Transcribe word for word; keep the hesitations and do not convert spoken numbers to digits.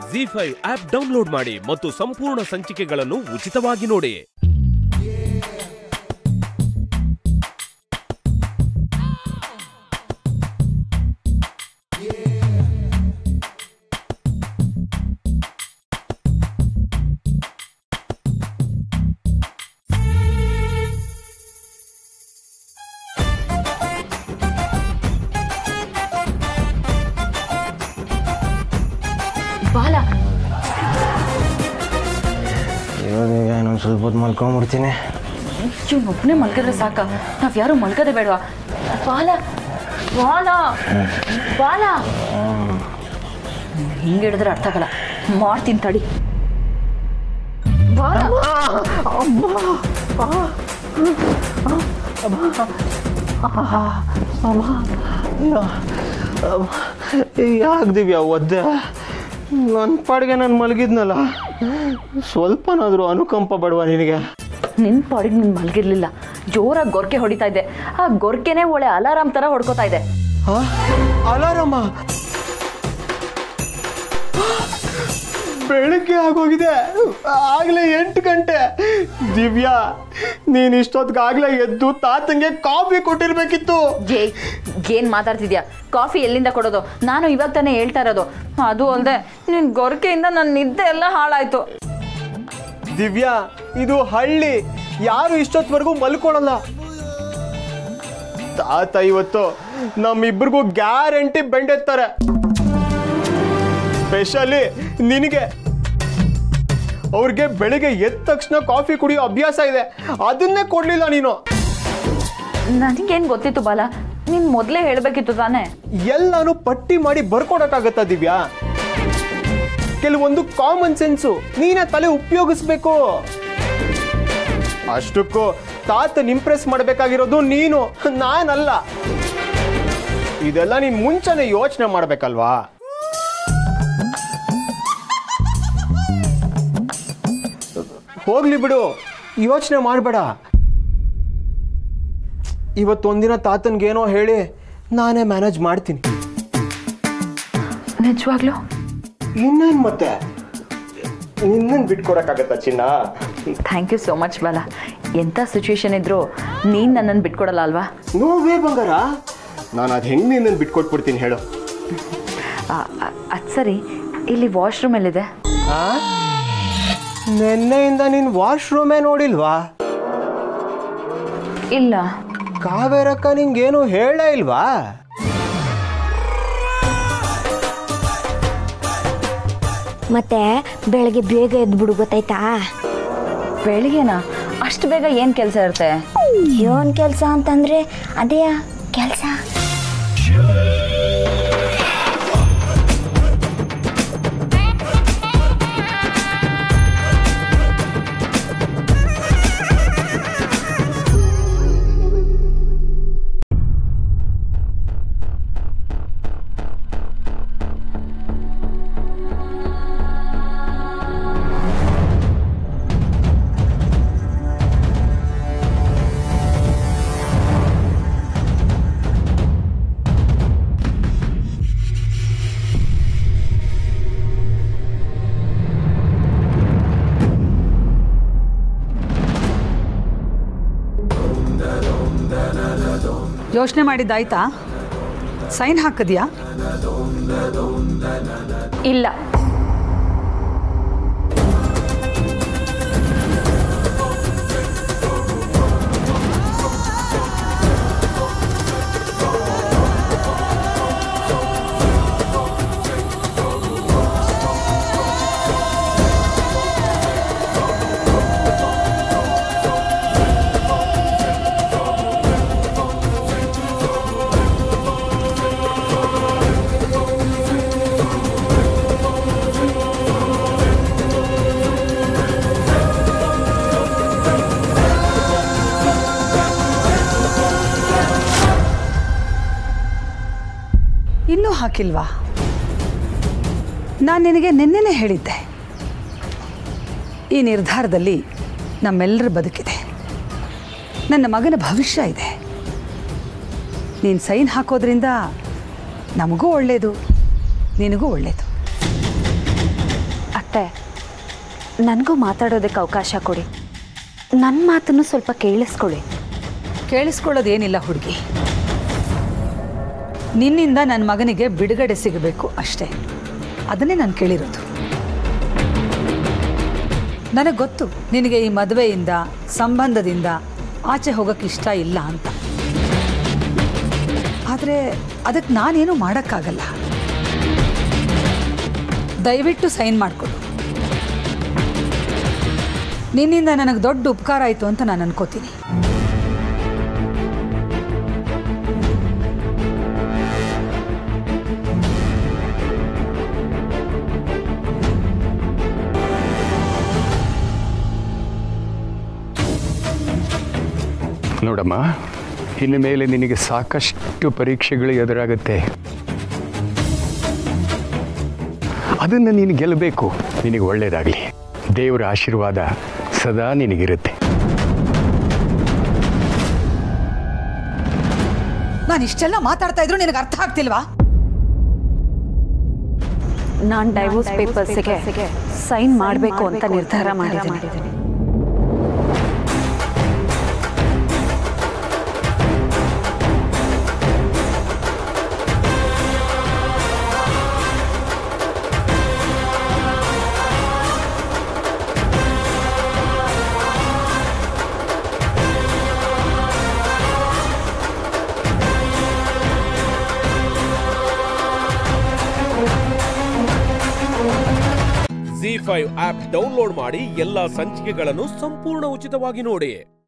Zee five app download ಮಾಡಿ ಮತ್ತು ಸಂಪೂರ್ಣ ಸಂಚಿಕೆಗಳನ್ನು ಉಚಿತವಾಗಿ ನೋಡಿ. ಇನ್ನೊಂದು ಸ್ವಲ್ಪ ಹೊತ್ತು ಮಲ್ಕೊಂಡ್ಬಿಡ್ತೀನಿ. ಒಬ್ಬನೇ ಮಲ್ಗಿದ್ರೆ ಸಾಕ, ನಾವ್ ಯಾರು ಮಲ್ಗದೆ ಬೇಡವಾ? ಬಾಲ ಬಾಲ ಬಾಲ ಹಿಂಗೆ ಹಿಡಿದ್ರೆ ಅರ್ಥ ಆಗಲ್ಲ, ಮಾಡ್ತೀನಿ ತಡಿ. ಯಾಕೆ ದಿವ್ಯಾ ಒದ್ದೆ? ನನ್ನ ಪಾಡಿಗೆ ನಾನು ಮಲಗಿದ್ನಲ್ಲ, ಸ್ವಲ್ಪನಾದರೂ ಅನುಕಂಪ ಬಡವಾ ನಿನಗೆ? ನಿನ್ನ ಪಾಡಿಗೆ ನೀನು ಮಲಗಿರ್ಲಿಲ್ಲ, ಜೋರಾಗಿ ಗೊರ್ಕೆ ಹೊಡಿತಾ ಇದ್ದೆ. ಆ ಗೊರ್ಕೆನೇ ಒಳ್ಳೆ ಅಲಾರಾಮ್ ತರ ಹೊಡ್ಕೋತಾ ಇದೆ. ಅಲಾರಾಮ? ಬೆಳಗ್ಗೆ ಆಗೋಗಿದೆ, ಆಗ್ಲೇ ಎಂಟು ಗಂಟೆ. ದಿವ್ಯಾ, ನೀನ್ ಇಷ್ಟೊತ್ತಿಗಾಗ್ಲೇ ಎದ್ದು ತಾತಂಗೆ ಕಾಫಿ ಕೊಟ್ಟಿರ್ಬೇಕಿತ್ತು. ಜೇ, ಏನ್ ಮಾತಾಡ್ತಿದ್ಯಾ? ಕಾಫಿ ಎಲ್ಲಿಂದ ಕೊಡೋದು? ನಾನು ಇವಾಗ ತಾನೇ ಹೇಳ್ತಾ ಇರೋದು. ಅದು ಅಲ್ಲದೆ ನಿನ್ ಗೊರ್ಕೆಯಿಂದ ನನ್ನ ನಿದ್ದೆ ಎಲ್ಲ ಹಾಳಾಯ್ತು. ದಿವ್ಯಾ, ಇದು ಹಳ್ಳಿ, ಯಾರು ಇಷ್ಟೊತ್ವರೆಗೂ ಮಲ್ಕೊಳಲ್ಲ. ತಾತ ಇವತ್ತು ನಮ್ಮಿಬ್ರಿಗೂ ಗ್ಯಾರಂಟಿ ಬೆಂಡೆತ್ತಾರೆ. ಸ್ಪೆಷಲಿ ನಿನಗೆ. ಅವ್ರಿಗೆ ಬೆಳಿಗ್ಗೆ ಎದ್ದ ತಕ್ಷಣ ಕಾಫಿ ಕುಡಿಯೋ ಅಭ್ಯಾಸ ಇದೆ, ಅದನ್ನೇ ಕೊಡ್ಲಿಲ್ಲ ನೀನು. ನನಗೇನ್ ಗೊತ್ತಿತ್ತು ಬಾಲ, ನೀನ್ ಮೊದ್ಲೇ ಹೇಳ್ಬೇಕಿತ್ತು ತಾನೆ. ಎಲ್ಲಾನು ಪಟ್ಟಿ ಮಾಡಿ ಬರ್ಕೊಡಕ್ಕಾಗತ್ತಾ ದಿವ್ಯಾ? ಕೆಲವೊಂದು ಕಾಮನ್ ಸೆನ್ಸು ನೀನೇ ತಲೆ ಉಪಯೋಗಿಸ್ಬೇಕು. ಅಷ್ಟಕ್ಕೂ ತಾತನ್ ಇಂಪ್ರೆಸ್ ಮಾಡ್ಬೇಕಾಗಿರೋದು ನೀನು, ನಾನಲ್ಲ. ಇದೆಲ್ಲ ನೀನ್ ಮುಂಚೆನೆ ಯೋಚನೆ ಮಾಡ್ಬೇಕಲ್ವಾ? ಹೋಗ್ಲಿ ಬಿಡು, ಯೋಚನೆ ಮಾಡಬೇಡ. ಇವತ್ತೊಂದಿನ ತಾತನ್ಗೇನೋ ಹೇಳಿ ನಾನೇ ಮ್ಯಾನೇಜ್ ಮಾಡ್ತೀನಿ. ನಿಜವಾಗ್ಲೂ? ಇನ್ನೇನು ಮತ್ತೆ, ನಿನ್ನನ್ನು ಬಿಟ್ಕೊಡಕ್ಕಾಗತ್ತಾ ಚಿನ್ನ? ಥ್ಯಾಂಕ್ ಯು ಸೋ ಮಚ್ ಬಾಲ. ಎಂಥ ಸಿಚುವೇಶನ್ ಇದ್ರು ನೀನು ನನ್ನನ್ನು ಬಿಟ್ಕೊಡಲ್ಲ ಅಲ್ವಾ? ನೋವೇ ಬಂಗಾರ, ನಾನು ಅದು ಹೆಂಗೆ ನಿನ್ನನ್ನು ಬಿಟ್ಕೊಟ್ಬಿಡ್ತೀನಿ ಹೇಳು. ಅದು ಸರಿ, ಇಲ್ಲಿ ವಾಶ್ರೂಮ್ ಎಲ್ಲಿದೆ? ನೆನ್ನೆಯಿಂದ ನೀನು ವಾಶ್ರೂಮೇ ನೋಡಿಲ್ವಾ? ಇಲ್ಲ. ಕಾವೇರಕ್ಕ ನಿಂಗೇನು ಹೇಳೇ ಇಲ್ವಾ? ಮತ್ತೆ ಬೆಳಗ್ಗೆ ಬೇಗ ಎದ್ಬಿಡು, ಗೊತ್ತಾಯ್ತಾ? ಬೆಳಿಗ್ಗೆನಾ? ಅಷ್ಟು ಬೇಗ ಏನು ಕೆಲಸ ಇರುತ್ತೆ? ಏನು ಕೆಲಸ ಅಂತಂದ್ರೆ ಅದೇ ಕೆಲಸ. ಯೋಚನೆ ಮಾಡಿದ್ದಾಯ್ತಾ? ಸೈನ್ ಹಾಕಿದ್ಯಾ? ಇಲ್ಲ. ಇನ್ನೂ ಹಾಕಿಲ್ವಾ? ನಾನು ನಿನಗೆ ನಿನ್ನೆನೇ ಹೇಳಿದ್ದೆ, ಈ ನಿರ್ಧಾರದಲ್ಲಿ ನಮ್ಮೆಲ್ಲರ ಬದುಕಿದೆ, ನನ್ನ ಮಗನ ಭವಿಷ್ಯ ಇದೆ. ನೀನು ಸೈನ್ ಹಾಕೋದ್ರಿಂದ ನಮಗೂ ಒಳ್ಳೆಯದು, ನಿನಗೂ ಒಳ್ಳೆಯದು. ಅತ್ತೆ, ನನಗೂ ಮಾತಾಡೋದಕ್ಕೆ ಅವಕಾಶ ಕೊಡಿ. ನನ್ನ ಮಾತನ್ನು ಸ್ವಲ್ಪ ಕೇಳಿಸ್ಕೊಳ್ಳಿ. ಕೇಳಿಸ್ಕೊಳ್ಳೋದೇನಿಲ್ಲ ಹುಡುಗಿ. ನಿನ್ನಿಂದ ನನ್ನ ಮಗನಿಗೆ ಬಿಡುಗಡೆ ಸಿಗಬೇಕು ಅಷ್ಟೇ. ಅದನ್ನೇ ನಾನು ಕೇಳಿರೋದು. ನನಗೆ ಗೊತ್ತು ನಿನಗೆ ಈ ಮದುವೆಯಿಂದ, ಸಂಬಂಧದಿಂದ ಆಚೆ ಹೋಗೋಕ್ಕೆ ಇಷ್ಟ ಇಲ್ಲ ಅಂತ. ಆದರೆ ಅದಕ್ಕೆ ನಾನೇನು ಮಾಡೋಕ್ಕಾಗಲ್ಲ. ದಯವಿಟ್ಟು ಸೈನ್ ಮಾಡಿಕೊಡು. ನಿನ್ನಿಂದ ನನಗೆ ದೊಡ್ಡ ಉಪಕಾರ ಆಯಿತು ಅಂತ ನಾನು ಅನ್ಕೋತೀನಿ. ನೋಡಮ್ಮ, ಇನ್ನು ಮೇಲೆ ನಿನಗೆ ಸಾಕಷ್ಟು ಪರೀಕ್ಷೆಗಳು ಎದುರಾಗುತ್ತೆ. ಅದನ್ನು ನೀನು ಗೆಲ್ಲಬೇಕು. ನಿನಗೆ ಒಳ್ಳೆಯದಾಗಲಿ. ದೇವರ ಆಶೀರ್ವಾದ ಸದಾ ನಿನಗಿರುತ್ತೆ. ನಾನು ಇಷ್ಟೆಲ್ಲ ಮಾತಾಡ್ತಾ ಇದ್ರು ನಿನಗೆ ಅರ್ಥ ಆಗ್ತಿಲ್ವಾ? ನಾನು ಡೈವೋರ್ಸ್ ಪೇಪರ್ಸ್ಗೆ ಸೈನ್ ಮಾಡಬೇಕು ಅಂತ ನಿರ್ಧಾರ ಮಾಡಿದ್ದೀನಿ. ಝೀ ಫೈವ್ ಆಪ್ ಡೌನ್ಲೋಡ್ ಮಾಡಿ ಎಲ್ಲಾ ಸಂಚಿಕೆಗಳನ್ನು ಸಂಪೂರ್ಣ ಉಚಿತವಾಗಿ ನೋಡಿ.